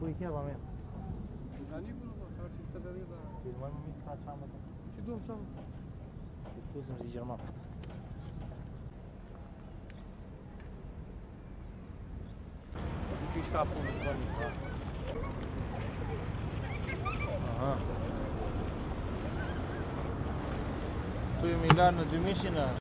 pui chiar la mea. Dar nici nu mă fac să te dă. Deci mai mic ca ceamă. Și domn ceamă. Și tu să-mi zici german. O să fii capul în pornit, da? Aha. Tu e Milano de Mișina.